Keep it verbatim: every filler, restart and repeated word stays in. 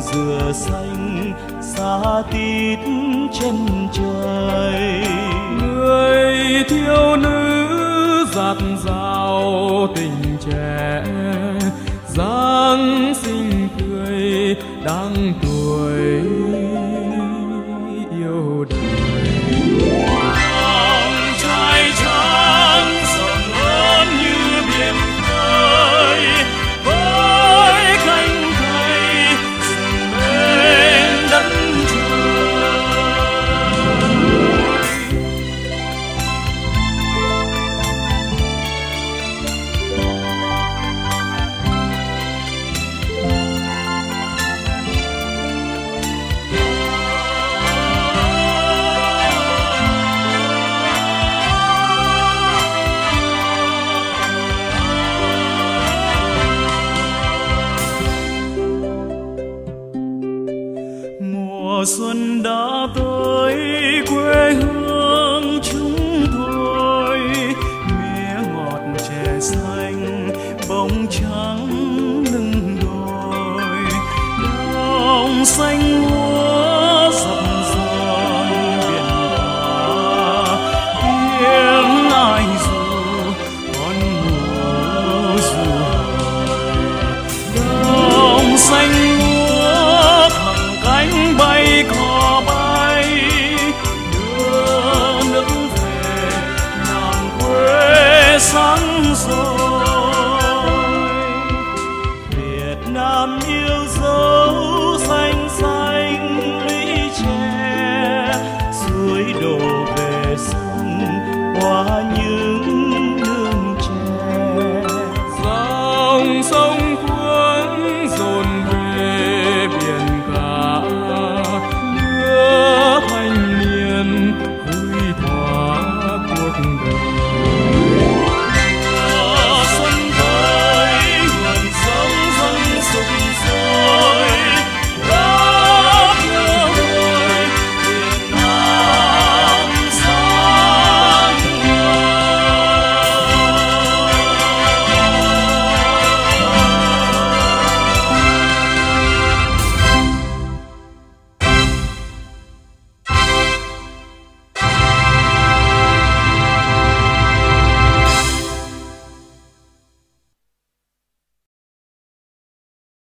dừa xanh xa tít chân trời. Người thiếu nữ dạt dào tình trẻ, dáng xinh tươi đang tuổi yêu đời. Vòng trai trắng rộng lớn như biển khơi, với cánh thầy dừng bên đất trời. Mùa xuân đã tới quê hương chúng tôi, mía ngọt chè xanh bông trắng lưng đồi, đồng xanh